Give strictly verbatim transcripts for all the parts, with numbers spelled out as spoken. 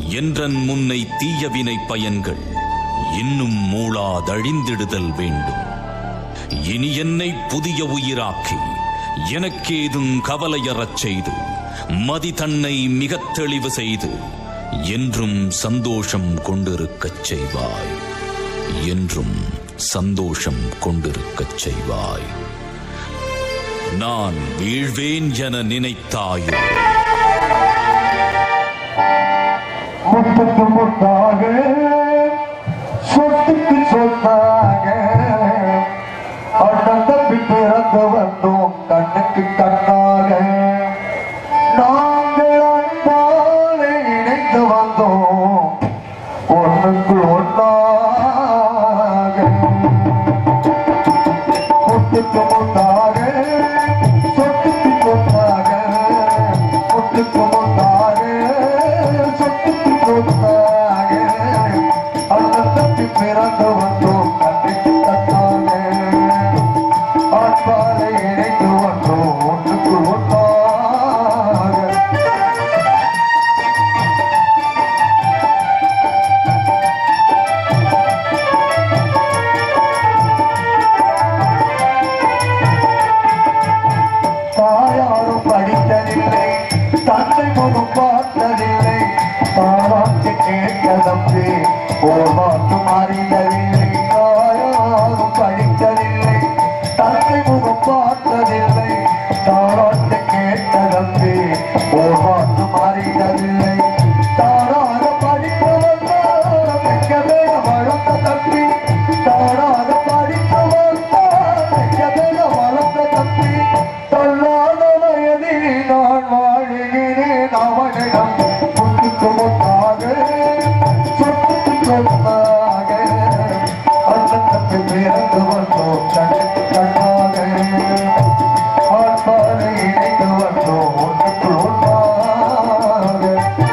என்றன் முன்னை தீயவினை பயன்கள் இன்னும் மூளாதழிந்திடுதல் வேண்டும். இனி என்னை புதிய உயிராக்கி எனக்கேதும் கவலையறச் செய்து மதி தன்னை மிகத் தெளிவு செய்து என்றும் சந்தோஷம் கொண்டிருக்கச் செய்வாய். என்றும் சந்தோஷம் கொண்டிருக்கச் செய்வாய். நான் வீழ்வேன் என நினைத்தாயோ? முத்துக்கு முத்தாக சொத்துக்கு சொத்தாக அண்ணன் தம்பி பிறந்து வந்தோம் கண்ணுக்கு கண்ணாக. நாங்கள் அன்பாலே இணைந்து வந்தோம் ஒன்றுக்கு ஒன்றாக. முத்துக்கு முத்தாக சொத்துக்கு சொத்தாக முத்துக்கு முத்தாக சொத்துக்கு சொத்தாக அண்ணன் தம்பி பிறந்து வந்தோம் கண்ணுக்கு கண்ணாக. அன்பாலே இணைந்து வந்தோம் ஒன்றுக்கு ஒன்றாக. தாயாரும் படித்ததில்லை தந்தை முகம் பார்த்ததில்லை தாராட்டு கேட்க தம்பி ஓர் மாற்று மாறியதில்லை. தாயாரும் படித்ததில்லை தந்தை முகம் பார்த்ததில்லை தாராட்டு கேட்க தம்பி ஓர் மாற்று மாறியதில்லை. தாராக படித்தவன் மிக்கவே வளர்ந்த தம்பி தாராக படித்தவன் மிக்கவே வளர்ந்த தம்பி. தள்ளாத வயதில் நான் வாழுகிறேன் அவனிடம் முத்துக்கு முத்தாக சொத்துக்கு சொத்தாக அண்ணன் தம்பி பிறந்து வந்தோம் கண்ணுக்கு கண்ணாக. ஆட்பாலை இணைந்து வந்தோம் ஒன்றுக்கு ஒன்றாக.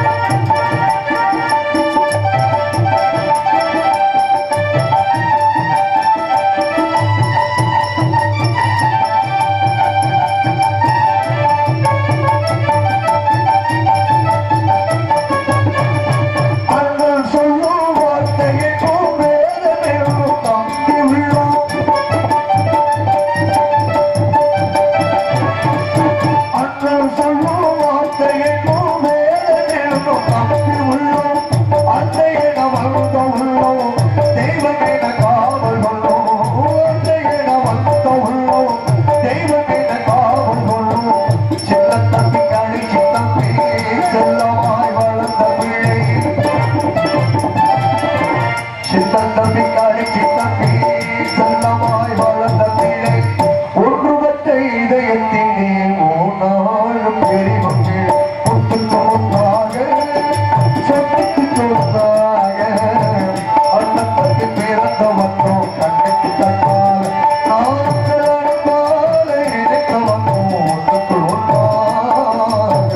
அண்ணன் சொல்லும் வார்த்தைக்கும் வேதனையும் தம்பி உள்ளோம். அண்ணன் சொல்லும் வார்த்தைக்கும் வேதனையும் தம்பி உள்ளோம். அன்னையிட வந்த உள்ளோம் தெய்வமென காவல் கொள்ளும். அன்னையிட வந்த உள்ளோம் தெய்வமென காவல் கொள்ளும். சின்ன தம்பி கழிச்சு தம்பி செல்லமாய் வளர்ந்த பிள்ளை. சித்தன் தம்பி கழிச்சு தம்பி செல்லமாய் வளர்ந்த பிள்ளை. ஒன்று பட்ட இதயத்தினே மூணாளும் பெரியவங்க முத்துக்கு முத்தாக சொத்துக்கு சொத்தாக அண்ணன் தம்பி பிறந்து வந்தோம் கண்ணுக்கு கண்ணாக. நாங்கள் அன்பாலே இணைந்து வந்தோம் ஒன்றுக்கு ஒன்றாக.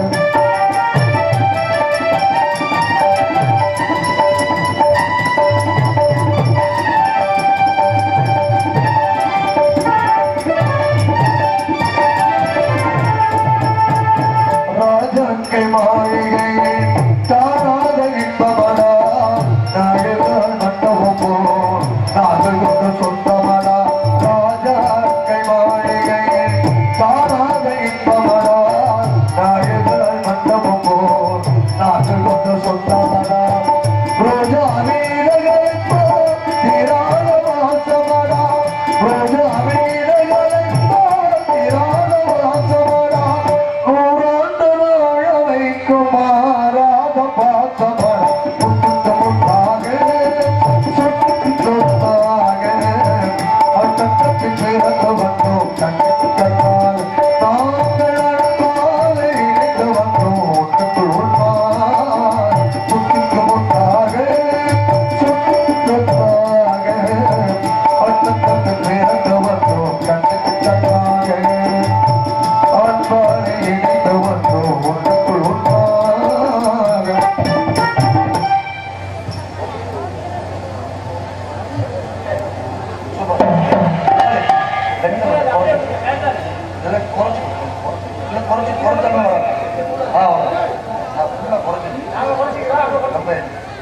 போய்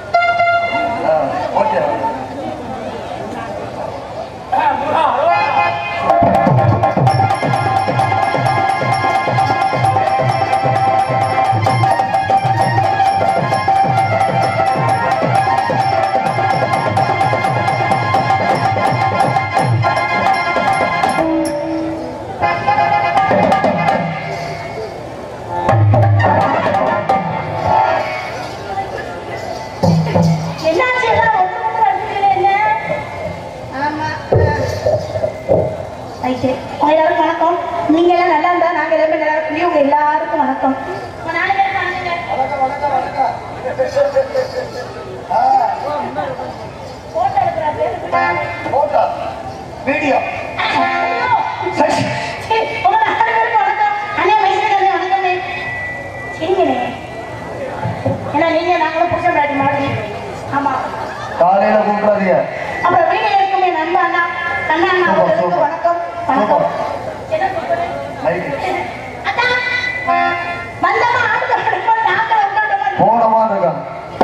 ஓகே எல்லாருக்கும் வணக்கம். நீங்க எல்லாம் நல்லா இருந்தா நாங்க எல்லாமே நல்லா இருக்கணும். உங்க எல்லாருக்கும் வணக்கம். வீடியோ காலையில கூப்பிடாதீங்க. அப்புறம் வீடியோ இருக்குமே நம்ம அண்ணா அண்ணா அண்ணா அவர்களுக்கு வணக்கம் வணக்கம். போனமா இருக்கான்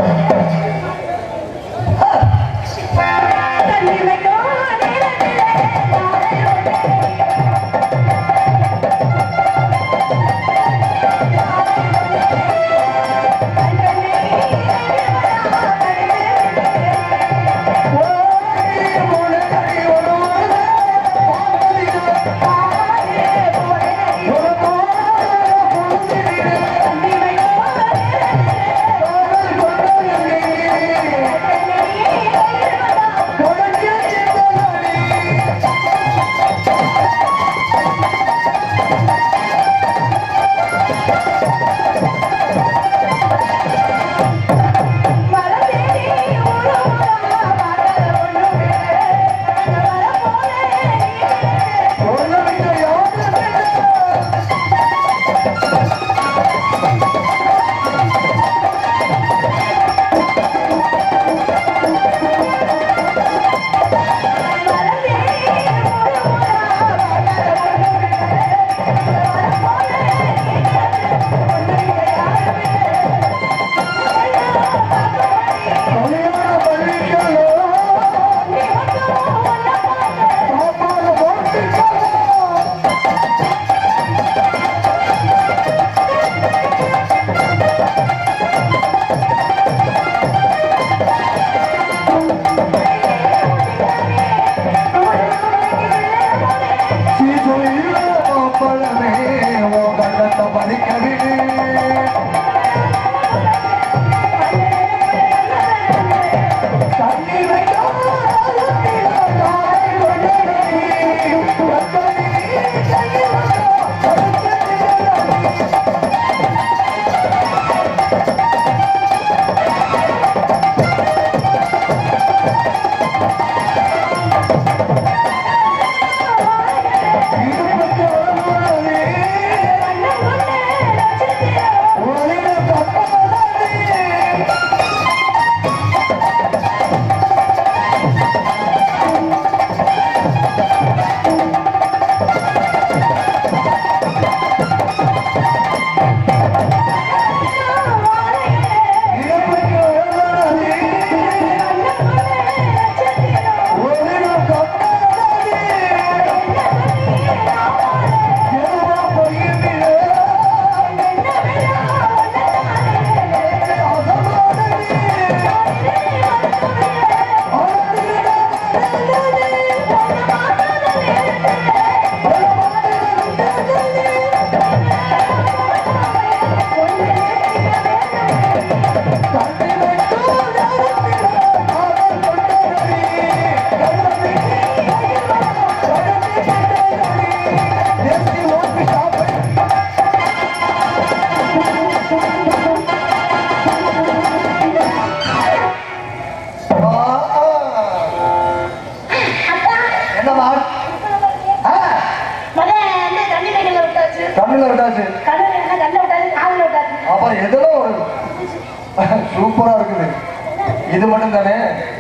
சூப்பரா இருக்குது. இது மட்டும் தானே?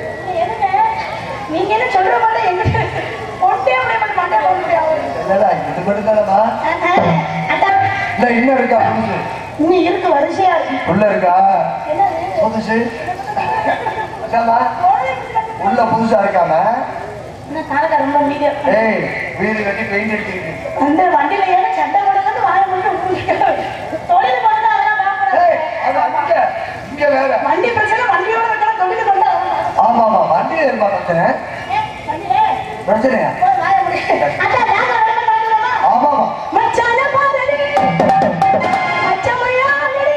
நீங்க என்ன சொல்ற மாதிரி எங்க போட்டே அப்படியே மண்டை போட முடியாது. இல்லடா இது மட்டும் தானடா. இல்ல இன்னும் இருக்கா? இன்னும் இருக்கு வரிசையா இருக்கு. உள்ள இருக்கா? என்னது? புதுசு உள்ள புதுசா இருக்காம ரொம்ப மீடியம் ஏய் வீடு கட்டி பெயிண்ட் அடிச்சிருக்கு அந்த வண்டியில ஏற சண்டை போடுறது வாய மட்டும் தொழில் பண்ணா இங்க வேற வண்டி பிரச்சனை வண்டியோட வைக்கிற தொழில் பண்ணா ஆமா ஆமா வண்டியில இருந்தா பிரச்சனை பிரச்சனையா ஆமா மச்சான பாதடி மச்சமையா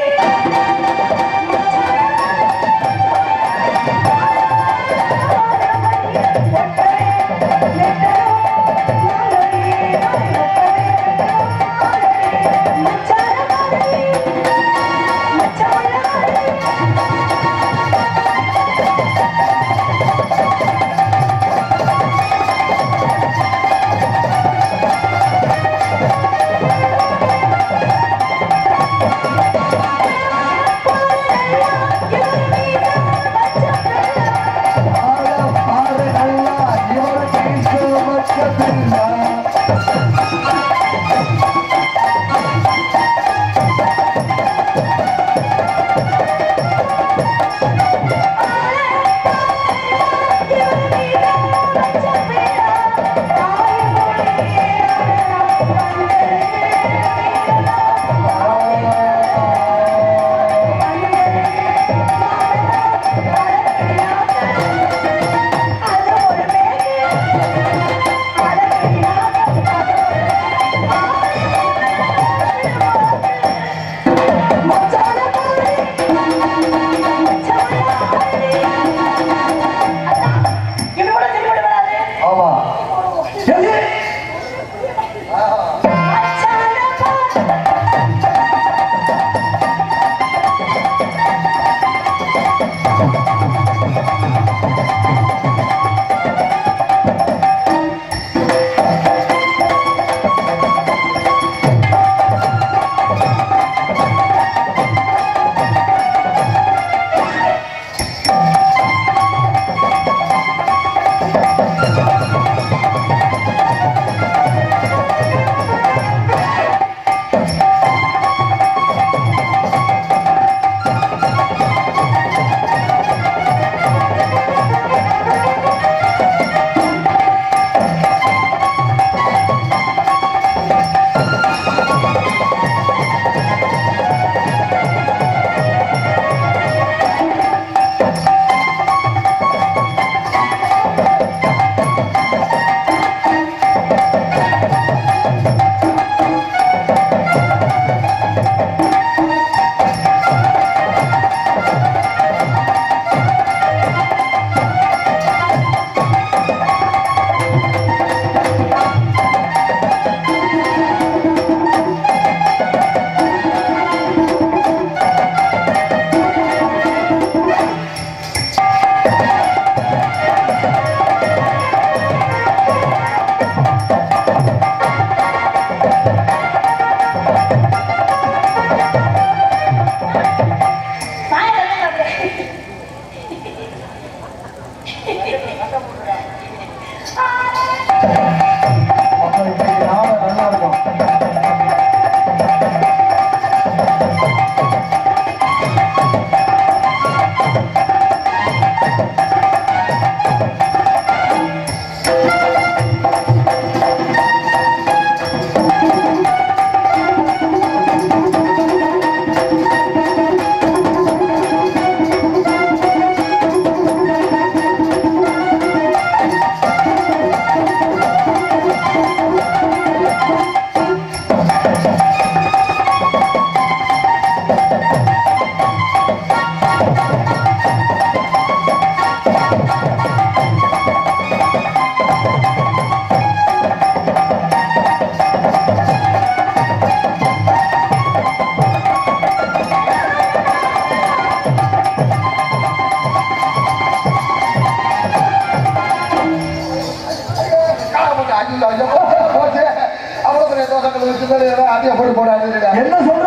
என்ன சொல்ற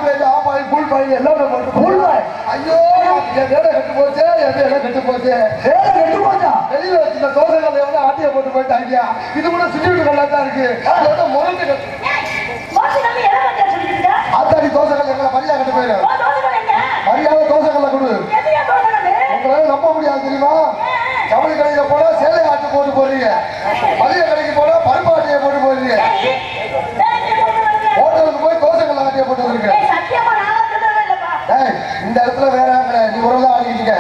எல்லாமே ஐயோ கெட்டு போச்சு கெட்டு போச்சு கெட்டு போச்சா வெளியில வச்சிருந்த தோசைகள் எவ்வளவு ஆட்டிய போட்டு போயிட்டாங்க இது கூட சுற்றிட்டு கொள்ளா தான் இருக்கு முரண்டு ஆத்தாடி தோசைகள் எங்களை மரியாதை கட்டு போயிரு மரியாதை தோசைகளை கொடு நம்ப முடியாது தெரியுமா? ஜவுளி கடையில போனா சேலை ஆட்டு போட்டு போறீங்க, மளிகை கடைக்கு போனா பருப்பு ஆட்டையை போட்டு போறீங்க, ஹோட்டலுக்கு போய் தோசைகள் ஆட்டையை போட்டு வருங்க. இந்த இடத்துல வேற நீ ஒரு தான் ஆடிக்கிட்டு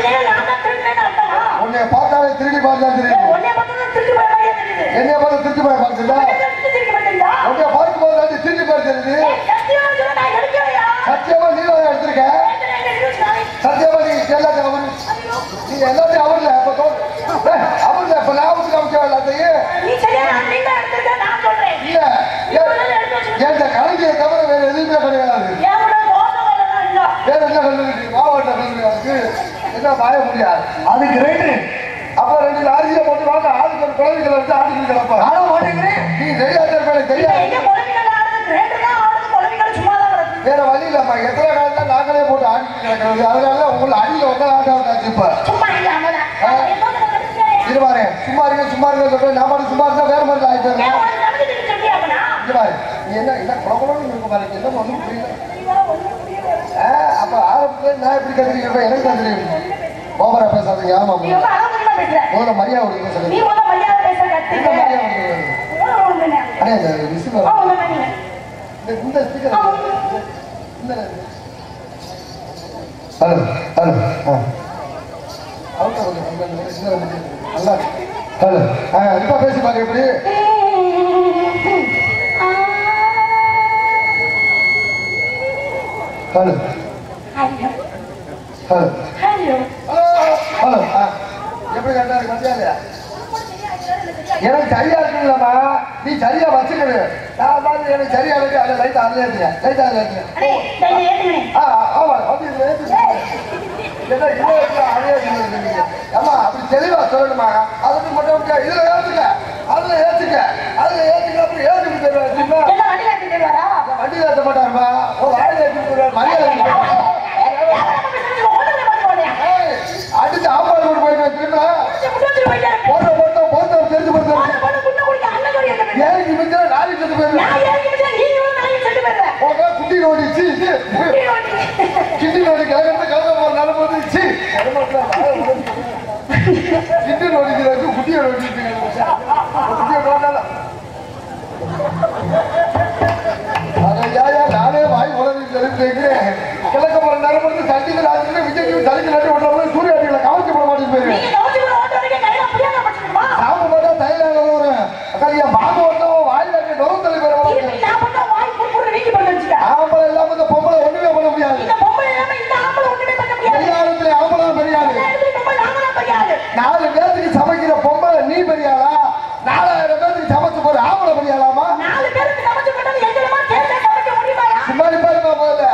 உன்னை பார்த்தாலே திருடி பார்த்தா தெரியும். என்னைய பார்த்து திருச்சி போய் பார்த்துட்டா உன்னை பார்க்கும் போது திருச்சி போய் தெரியுது. சத்தியமா நீ தான் எடுத்திருக்க. சத்தியமா நீ எல்லாத்தையும் அவரு நீ எல்லாத்தையும் அவர்ல அவர்ல இப்ப லாபத்துக்கு அமைக்க எல்லாத்தையும் இல்ல எந்த கலைஞரை தவிர வேற எதுவுமே கிடையாது. வேற என்ன கல்லு மாவட்ட கல்லு இருக்கு என்ன பாய முடியாது. அதுக்கு ரேட்டு அப்ப ரெண்டு லாரியில போட்டு வாங்க ஆளுக்கு ஒரு குழந்தைகளை வச்சு ஆடிட்டு கிடப்பா. ஆட மாட்டேங்கிறேன் நீ தெரியாத மேலே தெரியாது. வேற வழி இல்லம்மா. எத்தனை காலத்துல நாங்களே போட்டு ஆடிட்டு கிடக்கிறது. அதனால உங்களை அடியில வந்து ஆட்ட வந்தாச்சு. இப்ப இருவாரு சும்மா இருக்க சும்மா இருக்க சொல்றேன். நான் மட்டும் சும்மா இருந்தா வேற மாதிரி ஆயிட்டு இருவாரு. நீ என்ன என்ன குழப்பம் இருக்க பாருங்க. என்ன ஒண்ணும் புரியல. அப்ப ஆரம்பத்துல நான் எப்படி கத்துறீங்க எனக்கு தான் தெரியும். ஓவரா பேசாதீங்க. ஆமா முதல்ல மரியாதை கொடுங்க சொல்லுங்க. அண்ணே இந்த விசில் இந்த ஸ்பீக்கர் ஹலோ ஹலோ நல்லா ஹலோ ஆ இப்ப பேசி பாருங்க எப்படி ஹலோ ஹலோ ஹலோ ஹலோ எப்படி கரெக்டா இருக்கு மத்தியா இல்லையா? எனக்கு சரியா இருக்குங்களா? நீ சரியா வச்சுக்கணு. நான் பார்த்து எனக்கு சரியா இருக்கு. அதை லைட் அதுல ஏற்றுங்க. லைட் அதுல ஏற்றுங்க. ஆமா அப்படி ஆமா அப்படி தெளிவா சொல்லணுமா? அதுக்கு மட்டும் இதுல ஏத்துக்க அதுல ஏத்துக்க அதுல ஏத்துக்க அப்படி ஏத்துக்கு தருவா. வண்டி ஏற்ற மாட்டாருமா? வாயில ஏற்றி மரியாதை அடிச்சு ஆப்பாடு போட்டு போயிட்டு திரும்ப போட்ட போட்ட போட்ட தெரிஞ்சு போட்டு ஏறி மிஞ்சா நாளை செத்து போயிருவேன். குட்டி நோடிச்சு கிண்டி நோடி கிழக்கு கிழக்க போற நிலம் போட்டுச்சு. கிண்டி நோடிக்கிறது குட்டியை நோடிச்சு குட்டியை நோண்டால நானே வாய் உலகம் தெரிஞ்சுக்கிறேன். கிழக்க போற நேரம் வந்து சண்டிகள் ஆச்சு விஜய் தலைக்கு நட்டு ஓட்டுற சூரியாட்டிகளை கவனிச்சு போட மாட்டேன்னு போயிருவேன். சாப்பிட மாட்டா தைலாக வரும். அக்கா என் பாம்பு ஓட்டம் வாயில் இருக்க நோவு தலை பெற ஆம்பளை இல்லாம இந்த பொம்பளை ஒண்ணுமே பண்ண முடியாது. எல்லாத்துல ஆம்பளை பெரியாது. நாலு பேருக்கு சமைக்கிற பொம்பளை நீ பெரியாளா? நாலாயிரம் பேருக்கு சமைச்சு போற ஆம்பளை பெரியாளாமா? சும்மாடி பாருமா போல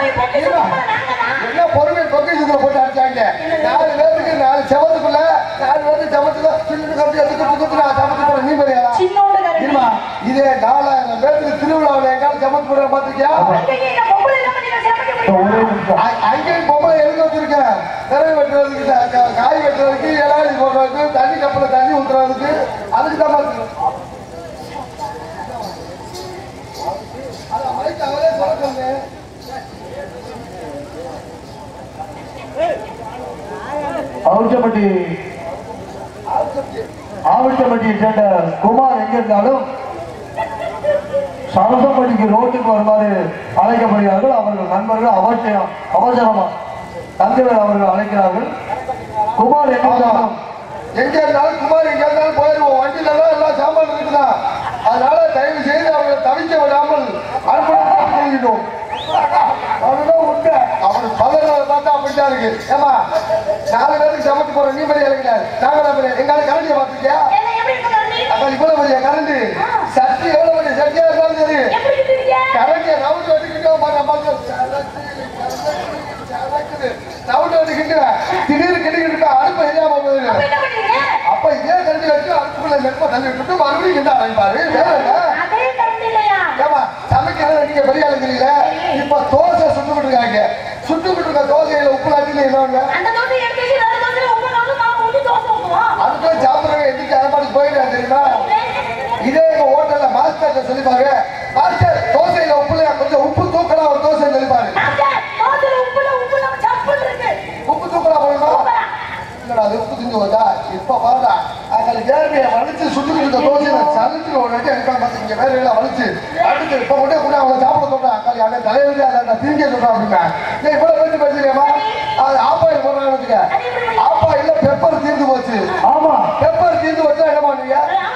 என்ன பொறுமை பொக்கிஷத்துல போட்டு அடிச்சாங்க. நாலு பேருக்கு நாலு செவத்துக்குள்ள நாலு பேருக்கு சமைச்சுதான் சமைச்சு போற நீ பெரியாளா? இதே நாலாயிரம் பேருக்கு திருவிழாவில் எங்காலும் சமைச்சு போடுற பாத்திருக்கியா? அங்கேயும் பொம்பளை எழுதி வச்சிருக்கேன். நிறைய வெட்டுறதுக்கு காய் வெட்டுறதுக்கு இலாடி போடுறதுக்கு தண்ணி கப்பல தண்ணி ஊத்துறதுக்கு அதுக்கு தான் அவரே சொல்லுங்க. ஆவுச்சப்பட்டி ஆவுச்சப்பட்டியை சேர்ந்த குமார் எங்க இருந்தாலும் சரசப்பட்டிக்கு ரோட்டுக்கு வருமாறு அழைக்கப்படுகிறார்கள். அவர்கள் நண்பர்கள் அவசியம் அவசரமா தங்கவேல் அவர்கள் அழைக்கிறார்கள். குமார் எங்க இருந்தாலும் எங்க இருந்தாலும் குமார் எங்க இருந்தாலும் போயிடுவோம். வண்டியில தான் எல்லாம் சாம்பார் இருக்குதான். அதனால தயவு செய்து அவர்களை தவிக்க விடாமல் அனுப்பணும் சொல்லிட்டோம். அவனுதான் உண்மை. அவன் பதினாறு பார்த்தா அப்படித்தான் இருக்கு. ஏமா நாலு பேருக்கு சமைச்சு போற நீ பெரிய இறங்கினார். நாங்க பெரிய எங்கால கரண்டியை பார்த்துருக்கியா? அப்ப இவ்வளவு பெரிய கரண்டி சட்டி எவ்வளவு பெரிய சட்டியா இருந்தாலும் சரி கரண்டியை ரவுண்ட் வச்சுக்கிட்டோம். ரவுண்ட் வச்சுக்கிட்டு திடீர்னு கிட்டிக்கிட்டு அடுப்பை எரியாம போயிரு. அப்ப இதே கரண்டி வச்சு அடுப்புக்குள்ள மெல்ப தள்ளி விட்டுட்டு மறுபடியும் கிட்ட அழைப்பாரு. ஏமா சமைக்கிறது நீங்க பெரிய ஆளுங்கிறீங்க. இப்ப தோசை சுட்டுக்கிட்டு இருக்காங்க. சுட்டுக்கிட்டு இருக்க தோசையில உப்பு நாட்டில என்ன அதுக்கு சாப்பிடுறவங்க எந்திரிச்சு அதை மாதிரி போயிட்டு தெரியுமா? இதே எங்க ஹோட்டல்ல மாஸ்டர் சொல்லிப்பாங்க. மாஸ்டர் தோசையில உப்புல கொஞ்சம் உப்பு தூக்கலாம் ஒரு தோசை சொல்லிப்பாரு. உப்பு தூக்கலாம் போடணும். என்னடா அது உப்பு திஞ்சு வந்தா இப்ப பாருடா அங்கே ஏர்மையை வலிச்சு சுட்டுக்கிட்டு இருக்க தோசையில சலிச்சு ஒரு வாட்டி எடுக்காம பார்த்து இங்க வேற எல்லாம் வலிச்சு அடுத்து இப்ப கொண்டே கூட அவளை சாப்பிட சொல்றேன் அக்காளி அவன் தலைவலி அதை திங்க சொல்றான் அப்படின்னா ஏன் இவ்வளவு பேச்சு பேசுறியம்மா அது ஆப்பாயில் போடுறான்னு வச்சுக்க ஆப்பாயில பெப்பர் தீர்ந்து போச்சு ஆமா பெப்பர் தீர்ந்து வச்சா என்ன பண்ணுவீங்க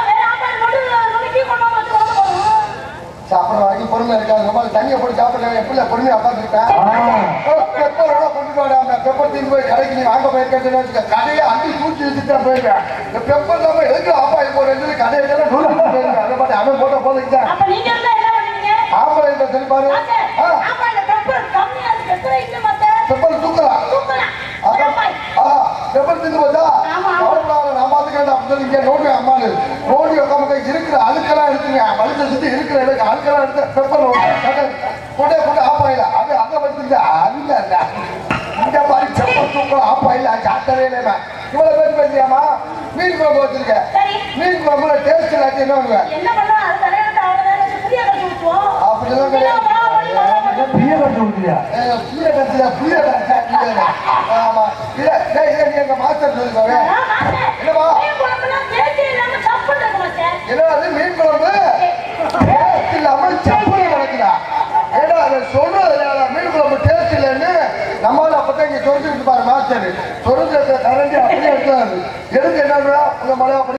சாப்பிட்ற வரைக்கும் பொறுமை இருக்காது ரொம்ப தண்ணியை போட்டு சாப்பிட்றேன் எப்படி பொறுமையா உட்காந்துருக்கேன் பெப்பரோட கொண்டுட்டு வராம பெப்பர் தீர்ந்து போய் கடைக்கு நீ வாங்க போயிருக்கேன்னு வச்சுக்க கடையை அள்ளி தூக்கி வச்சுட்டா போயிருக்கேன் இந்த பெப்பர் இல்லாம எதுக்கு ஆப்பாயில் போடுறது கடையெல்லாம் போயிருக்கேன் அதை பார்த்து அவன் போட்ட போதுக்கிட்டேன் ஆப்பாயில் சொல்லி பாரு பெப்பர் தூக்கலாம் பெப்பர் தின்னு போதா நான் பாத்துக்கிறேன் அப்படின்னு சொல்லி இங்க நோண்டி அம்மானு நோண்டி உட்காந்து இருக்கிற அழுக்கெல்லாம் எடுத்துங்க வலிச்ச சுத்தி இருக்கிற எனக்கு அழுக்கெல்லாம் எடுத்து பெப்பர் கொண்டே கொண்டு ஆப்பாயில அது அங்க வந்துருந்தா அதுல இந்த மாதிரி பெப்பர் தூக்கலாம் ஆப்பாயில சாத்தவே இல்லையா இவ்வளவு பேர் பேசுறியாமா மீன் குழம்பு வச்சிருக்கேன் மீன் குழம்புல டேஸ்ட் எல்லாத்தையும் என்ன பண்ணுவேன் அப்படிதான் கிடையாது புளிய கட்டு ஊத்துறியா புளிய கட்டுல புளிய கட்டா ஆமா இல்ல எங்க மாஸ்டர் சொல்லுவாங்க